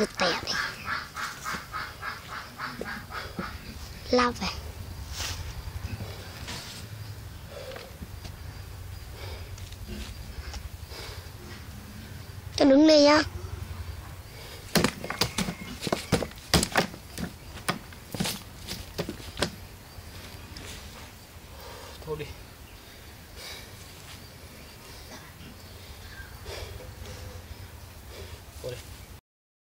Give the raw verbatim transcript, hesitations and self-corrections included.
vượt tẻ đi. Lao về. Cho đứng đây nhá. Thôi đi.